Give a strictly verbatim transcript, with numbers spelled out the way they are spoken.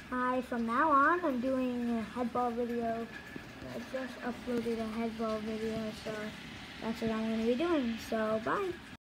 I, from now on, I'm doing a HeadBall video. I just uploaded a HeadBall video, so that's what I'm going to be doing. So, bye.